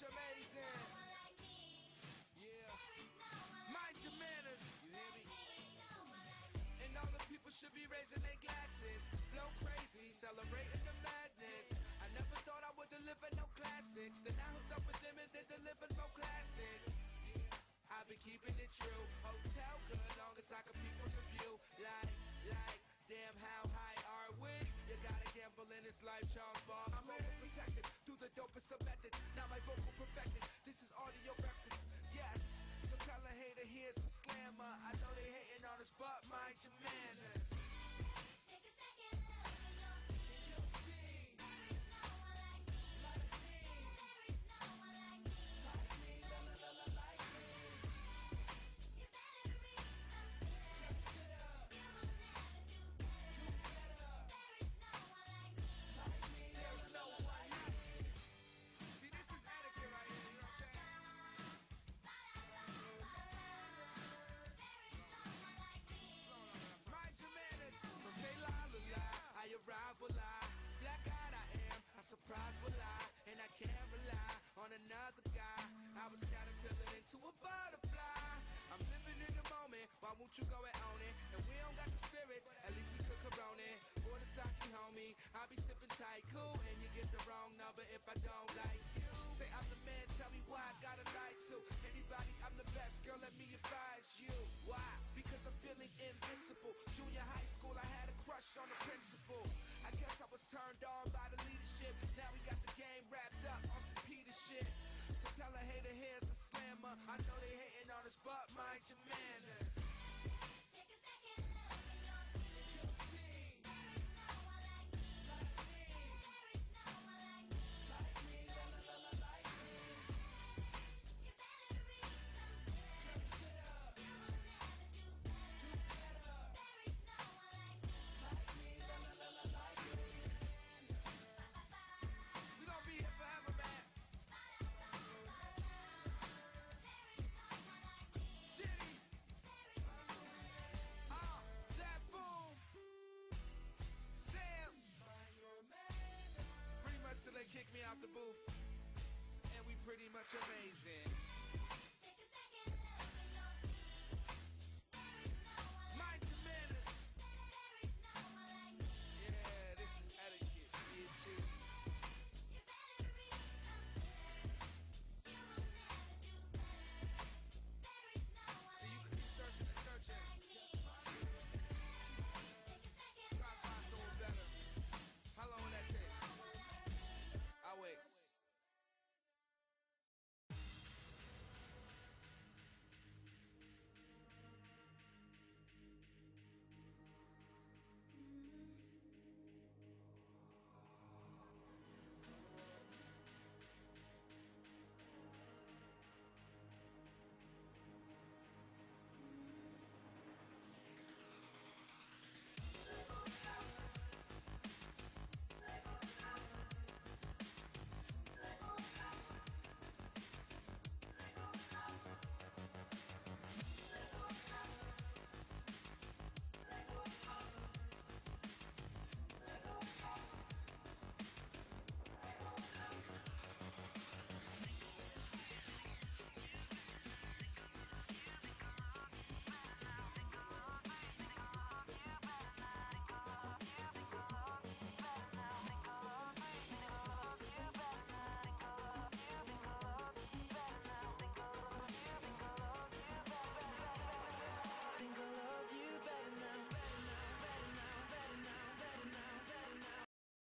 amazing. Yeah. Mind your manners. You hear me? And all the people should be raising their glasses. Flow crazy, celebrating the madness. I never thought I would deliver no classics. Then I hooked up with them and they delivered no classics. I've been keeping it true. Hotel good, long as I can peep from the view. Like, damn, how high are we? You gotta gamble in this life, Charles Ball. I'm overprotected, do the dopest of methods. Now my vocal perfected, this is audio breakfast, yes. So tell a hater here's a slammer. I know they hating on us, but mind your manners. Take a second look and you'll see. There is no one like me. There is no one like me. Like me. You better reconsider. You will never do better. There is no one like me. There's no one like me. See, this is etiquette right here, you know what I'm saying? There is no one like me. Mind your manners. So say la la la, I arrive will I. Black-eyed I am, I surprise will I. And I can't rely on another guy. I was caterpillar into a butterfly. I'm living in the moment, why won't you go and own it? And we don't got the spirits, at least we could corona it. For the sake, homie, I'll be sipping tight, cool. And you get the wrong number if I don't like you. Say I'm the man, tell me why I gotta lie to anybody, I'm the best, girl, let me advise you. Why? Because I'm feeling invincible. Junior high school, I had a crush on the principal. I guess I was turned on by the leadership. Now we got the game wrapped up on some Peter shit. So tell a hater here's a slammer. I know they hating on us, but mind your manners. Take a second look and you'll see. There is no one like me. There is no one like me. You better reconsider. You will never do better. There is no one like me. We gonna be here forever, man. There is no one like me. Jenny, There is no one like me. Zafoon, Sam. Pretty much till they kick me out the booth. And we pretty much amazing.